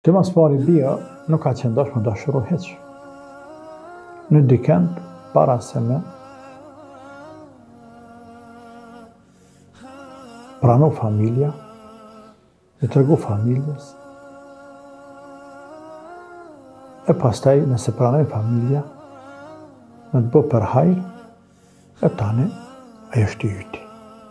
Të mas pari bia nuk ka qenë dashme dashuru heq. Në dikend, para se me pranu familja, me tërgu familjes, e pastaj nëse pranoj familja, me të bo për hajrë, e tani, ajo është yti.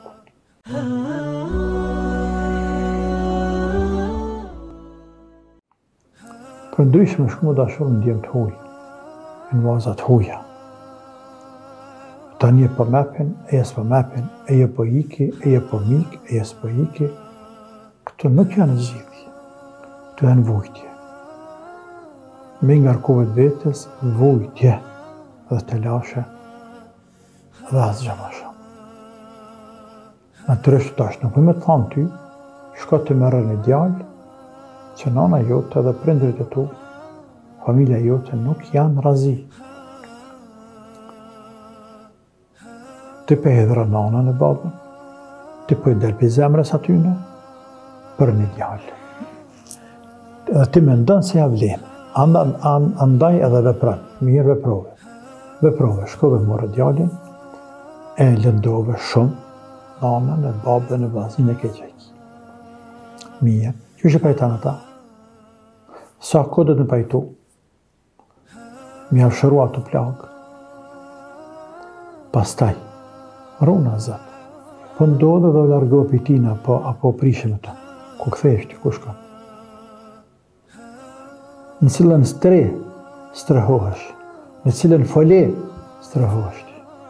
Për ndryshme shku më dashur në djemë të huj, në vazat huja. Tani e po mepin, e jes po mepin, e je po iki, e je po mik, e jes po iki. Këto nuk janë zgjidhje, këto janë vujtje. Me ngarkove të vetës, vujtje dhe të lashe dhe asgjë më shumë. Natyrisht tash nuk me të thamë ty, shko të merre një djalë, që nana jote dhe prindrit e tu, familja jote nuk janë razi. Ti pe hedhra nanën e babën, ti po i delpi zemrës atyne, për një djalë. Edhe ti me ndonë se ja vlen, andaj edhe vepran, mirë veprove. Veprove, shkove morë djalin, e lëndove shumë nanën e babën e vazin e keqeki. Mirë, që që pajtanë ata? Sa kodët në pajtu, mi avshërua të plagë. Pastaj, runa zëtë, po ndodhe dhe largo pitina apo prishim të, ku këtheshti, ku shkon. Në cilën strehohesh, në cilën fole strehohesh.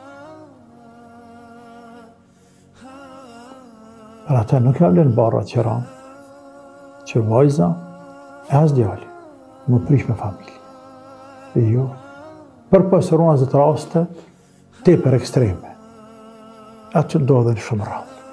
Për ata nuk e vlen barra që ranë, që vajza e as djali, më prish me familje. E jo, për pasëruna zëtë raste, te për ekstreme. Atë që ndodhen shumë rrallë.